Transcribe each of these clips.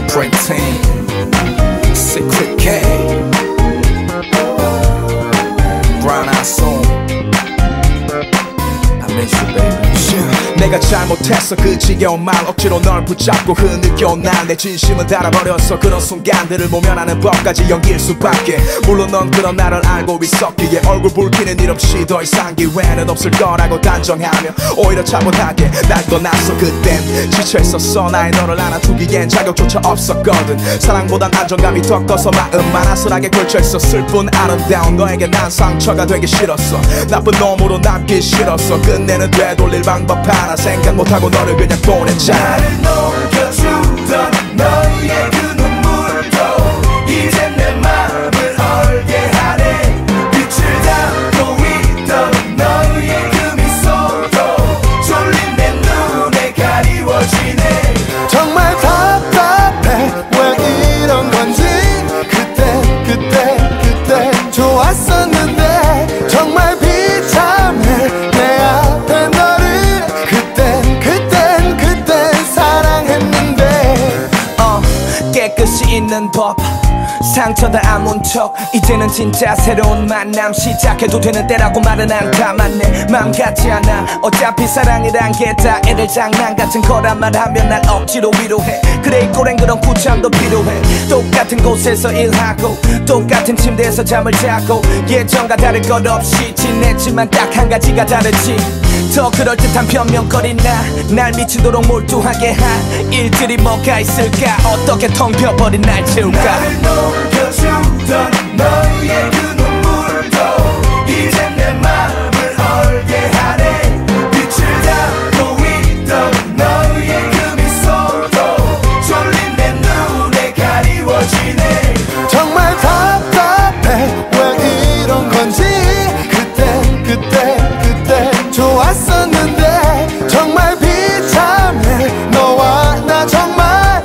Printing Secret K Brown Eyed Soul I miss you baby. 내가 잘못했어 그 지겨운 말 억지로 널 붙잡고 흐느껴 난 내 진심은 닳아버렸어 그런 순간들을 모면하는 법까지 연기일 수밖에 물론 넌 그런 나를 알고 있었기에 얼굴 붉히는 일 없이 더 이상 기회는 없을 거라고 단정하며 오히려 차분하게 날 떠났어 그땐 지쳐있었어 나의 너를 안아주기엔 자격조차 없었거든 사랑보단 안정감이 더 커서 마음만 아슬하게 걸쳐있었을 뿐 아름다운 너에게 난 상처가 되기 싫었어 나쁜 놈으로 남기 싫었어 끝내는 되돌릴 방법 하나 생각 못하고 너를 그냥 보냈잖아 나를 녹여주던 너의 그 눈물도 이젠 내 맘을 얼게 하네 빛을 담고 있던 너의 그 미소도 졸린 내 눈에 가리워지네 정말 답답해 왜 이런 건지 그때 좋았었는데 정말 비참해 내 앞에 너를 그땐 사랑했는데 깨끗이 있는 법 상처 다 아문 척 이제는 진짜 새로운 만남 시작해도 되는 때라고 말은 않다만 내 맘 같지 않아 어차피 사랑이란 게 다 애들 장난 같은 거란 말하면 날 억지로 위로해 그래 이 꼴엔 그런 구창도 필요해 똑같은 곳에서 일하고 똑같은 침대에서 잠을 자고 예전과 다를 것 없이 지냈지만 딱 한 가지가 다르지 더 그럴듯한 변명거리나 날 미치도록 몰두하게 한 일들이 뭐가 있을까 어떻게 텅 비어버린 날 채울까 나를 녹여주던 너의 그 눈물도 이젠 내 맘을 얼게 하네 빛을 담고 있던 너의 그 미소도 졸린 내 눈에 가리워지네 정말 답답해 왜 이런 건지 그때 좋았었는데 정말 비참해 너와 나 정말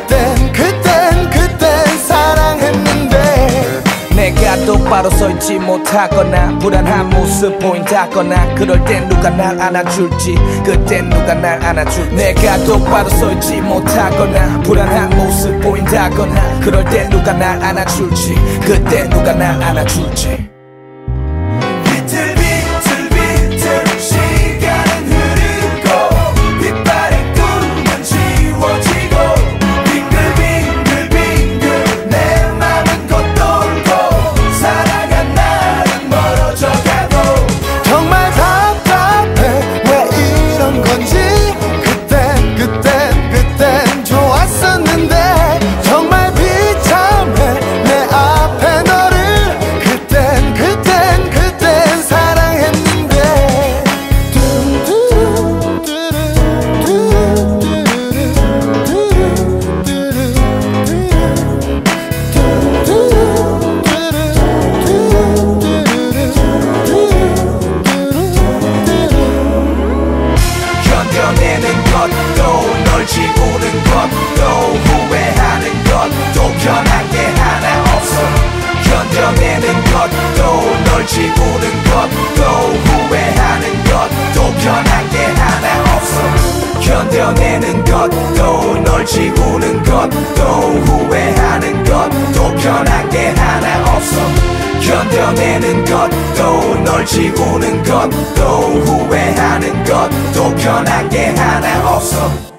그땐 사랑했는데 내가 똑바로 서있지 못하거나 불안한 모습 보인다거나 그럴 땐 누가 날 안아줄지 그땐 누가 날 안아줄지 내가 똑바로 서있지 못하거나 불안한 모습 보인다거나 그럴 땐 누가 날 안아줄지 그땐 누가 날 안아줄지 그땐 좋았었는데 정말 비참해 내 앞에 너를 그땐 사랑했는데 견뎌내는 것도 널 지우는 것도 후회하는 것도 변한 게 하나 없어 견뎌내는 것도 널 지우는 것도 후회하는 것도 변한 게 하나 없어 견뎌내는 것도 널 지우는 것도 후회하는 것도 변한 게 하나 없어 견뎌내는 것도 널 지우는 것도 후회하는 것도 변한 게 하나 없어